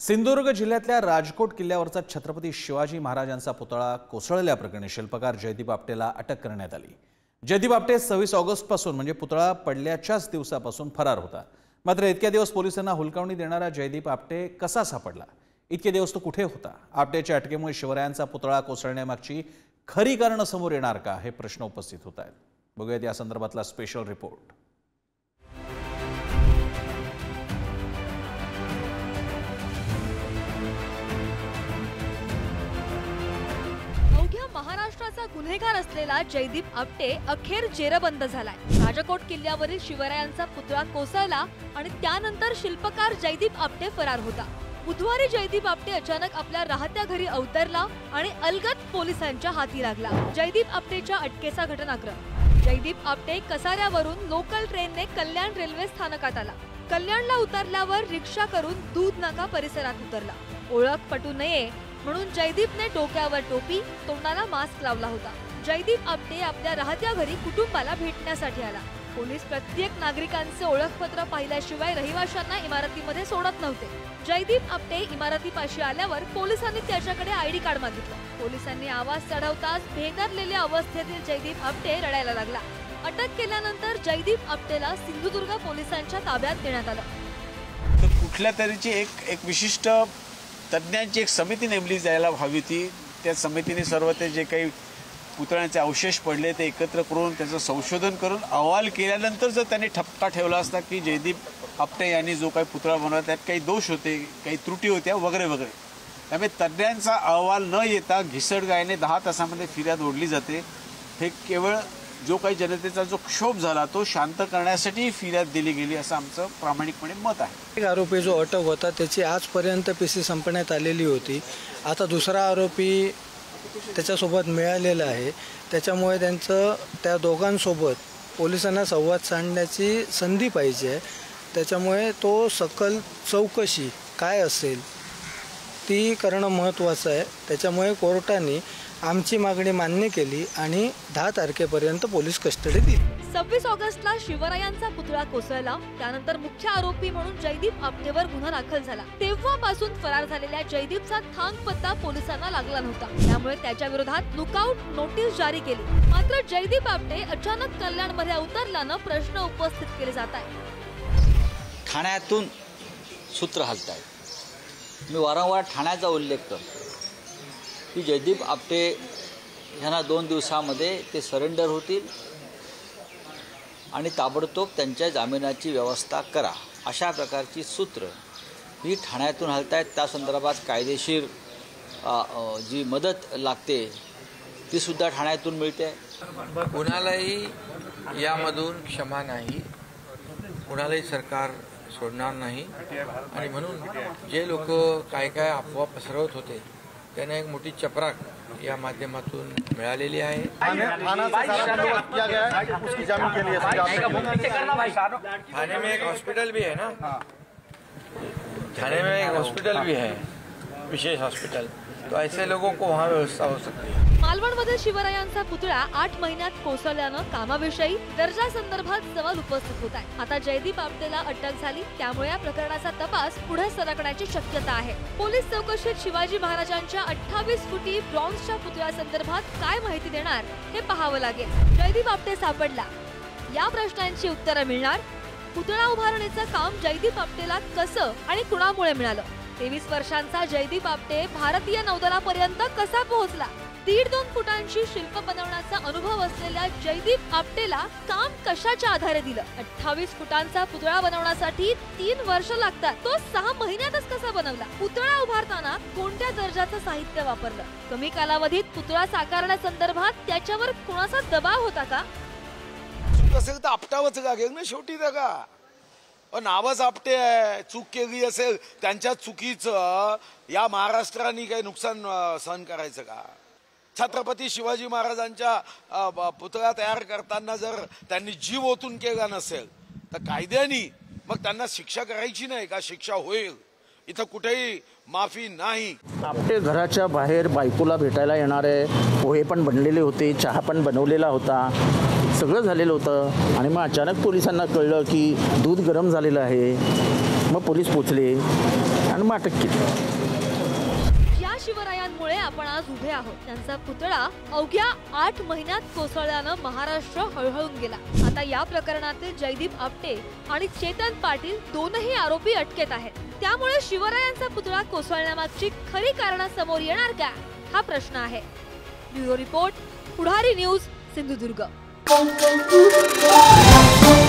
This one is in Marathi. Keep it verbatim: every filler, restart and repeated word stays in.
सिंधुदुर्ग जिल्ह्यातल्या राजकोट किल्ल्यावरचा छत्रपती शिवाजी महाराजांचा पुतळा कोसळल्याप्रकरणी शिल्पकार जयदीप आपटेला अटक करण्यात आली। जयदीप आपटे सव्वीस ऑगस्ट पासून म्हणजे पुतळा पडल्याच्याच दिवसापासून फरार होता। मात्र इतक्या दिवस पोलिसांना हुलकावणी देणारा जयदीप आपटे कसा सापडला? इतके दिवस तो कुठे होता? आपटेच्या अटकेमुळे शिवरायांचा पुतळा कोसळण्यामागची खरी कारणं समोर येणार का, हे प्रश्न उपस्थित होत आहेत। बघूयात या संदर्भातला स्पेशल रिपोर्ट। महाराष्ट्राचा गुन्हेगार असलेला जयदीप आपटे अखेर जेरबंद झालाय। राजकोट किल्ल्यावरील शिवरायांचा पुतळा कोसळला आणि त्यानंतर शिल्पकार जयदीप आपटे फरार होता। बुधवारी जयदीप आपटे अचानक आपल्या राहत्या घरी अवतरला आणि अलगद पोलिसांच्या हाती लागला। जयदीप आपटेच्या अटकेचा घटनाक्रम। जयदीप आपटे कसाऱ्यावरून लोकल ट्रेनने कल्याण रेल्वे स्थानकात आला। कल्याणला उतरल्यावर रिक्षा करून दूध नाका परिसरात उतरला। ओळख पटू नये म्हणून जयदीपने डोक्यावर टोपी, तोंडाला मास्क लावला होता। जयदीप आपटे आपल्या राहत्या घरी कुटुंबाला भेटण्यासाठी आला। पोलीस प्रत्येक नागरिकांचे ओळखपत्र पाहिल्याशिवाय रहिवाशांना इमारतीमध्ये सोडत नव्हते। जयदीप आपटे इमारतीपाशी आल्यावर पोलिसांनी त्याच्याकडे आयडी कार्ड मागितलं। पोलिसांनी आवाज चढवताच भेदरलेल्या अवस्थेतील जयदीप आपटे रडायला लागला। अटक केल्यानंतर जयदीप आपटेला सिंधुदुर्ग पोलिसांच्या ताब्यात देण्यात आलं। तर कुठल्या तऱ्हेची एक एक विशिष्ट तज्ञांची एक समिती नेमली जायला हवी होती। त्या समितीने सर्व ते जे काही पुतळ्यांचे अवशेष पडले ते एकत्र करून त्याचं संशोधन करून अहवाल केल्यानंतर जर त्यांनी ठपका ठेवला असता की जयदीप आपटे यांनी जो काही पुतळा बनवला त्यात काही दोष होते, काही त्रुटी होत्या वगैरे वगैरे, त्यामुळे तज्ञांचा अहवाल न येता घिसडगायने दहा तासामध्ये फिर्याद ओढली जाते। हे केवळ जो काही जनतेचा जो क्षोभ झाला तो शांत करण्यासाठी फिर्याद दिली गेली असं आमचं प्रामाणिकपणे मत आहे। एक आरोपी जो अटक होता त्याची आजपर्यंत पीसी संपण्यात आलेली होती। आता दुसरा आरोपी त्याच्यासोबत मिळालेला आहे। त्याच्यामुळे त्यांचं त्या दोघांसोबत पोलिसांना संवाद साधण्याची संधी पाहिजे। त्याच्यामुळे तो सकल चौकशी काय असेल ती करणं महत्त्वाचं आहे। त्याच्यामुळे कोर्टाने आमची मागणी मान्य केली आणि दहा तारखेपर्यंत पोलीस कस्टडी दिली। सव्वीस ऑगस्टला शिवरायांचा पुतळा कोसळला। त्यानंतर मुख्य आरोपी म्हणून जयदीप आपटेवर गुन्हा दाखल झाला। तेव्हापासून फरार झालेल्या जयदीपचा थांग पत्ता पोलिसांना लागला नव्हता। त्यामुळे त्याच्या विरोधात लुकआउट नोटीस जारी केली। मात्र जयदीप आपटे अचानक कल्याणमध्ये अवतरल्यानं प्रश्न उपस्थित केले जात आहेत। ठाण्यातून सूत्र हलतायत। मी वारंवार ठाण्याचा उल्लेख करतो की जयदीप आपटे यांना दोन दिवसामध्ये ते सरेंडर होतील आणि ताबडतोब त्यांच्या जामिनाची व्यवस्था करा, अशा प्रकारची सूत्र ही ठाण्यातून हलत आहेत। त्या संदर्भात कायदेशीर जी मदत लागते ती सुद्धा ठाण्यातून मिळते। कुणालाही यामधून क्षमा नाही, कुणालाही सरकार सोडणार नाही आणि म्हणून जे लोक काय काय अफवा पसरवत होते त्यांना एक मोठी चपराक या माध्यमातून मिळालेली आहे। ठाणे में एक हॉस्पिटल भी है ना, ठाणे में एक हॉस्पिटल भी है, विशेष हॉस्पिटल, तो ऐसे लोगों को वहाँ व्यवस्था हो सकती है। मालवणमध्ये शिवरायांचा पुतळा आठ महिन्यात कोसळल्यानं कामाविषयी दर्जा संदर्भात सवाल उपस्थित होत आहे। आता जयदीप आपटेला अटक झाली, त्यामुळे या प्रकरणाचा तपास पुढे सरकण्याची शक्यता आहे। पोलीस चौकशीत शिवाजी महाराजांच्या अठ्ठावीस फुटी ब्रॉन्झच्या पुतळ्यासंदर्भात काय माहिती देणार हे पाहावं लागेल। जयदीप आपटे सापडला, या प्रश्नांची उत्तरं मिळणार। पुतळा उभारणीचं काम जयदीप आपटेला कसं आणि कुणामुळे मिळालं? तेवीस वर्षांचा जयदीप आपटे भारतीय नौदलापर्यंत कसा पोहोचला? दीड दोन फुटांची शिल्प बनवण्याचा अनुभव असलेल्या जयदीप आपटेला काम कशाच्या आधारे दिलं? अठ्ठावीस फुटांचा पुतळा बनवण्यासाठी तीन वर्ष लागतात, तो सहा महिन्यातच कसा बनवला? पुतळा उभारताना कोणत्या दर्जाचं साहित्य वापरलं? कमी कालावधीत पुतळा साकारण्यासंदर्भात त्याच्यावर कोणाचा दबाव होता का? चूक असेल तर आपटावंच लागेल ना शेवटी का? नावच आपटे आहे, चूक केली असेल त्यांच्या चुकीचं या महाराष्ट्राने काही नुकसान सहन करायचं का? छत्रपती शिवाजी महाराजांच्या पुतळा तयार करताना जर त्यांनी जीव ओतून केला नसेल तर कायद्याने मग त्यांना शिक्षा करायची नाही का? शिक्षा होईल, इथं कुठेही माफी नाही। आपटे घराच्या बाहेर बायकोला भेटायला येणारे, पोहे पण बनलेले होते, चहा पण बनवलेला होता, सगळं झालेलं होतं आणि मग अचानक पोलिसांना कळलं की दूध गरम झालेलं आहे। मग पोलीस पोचले आणि मग अटक केली. या शिवरायांमुळे आपण आज उभे आहोत. त्यांचा पुतळा अवघ्या आठ महिन्यात कोसळल्यानं महाराष्ट्र हळहळून गेला. आता या प्रकरणातील जयदीप आपटे आणि चेतन पाटील दोनही आरोपी अटकेत आहेत. त्यामुळे शिवरायांचा पुतळा कोसळण्यामागची खरी कारणं समोर येणार का, हा प्रश्न आहे. Bureau report, Pudhari news, Sindhudurg.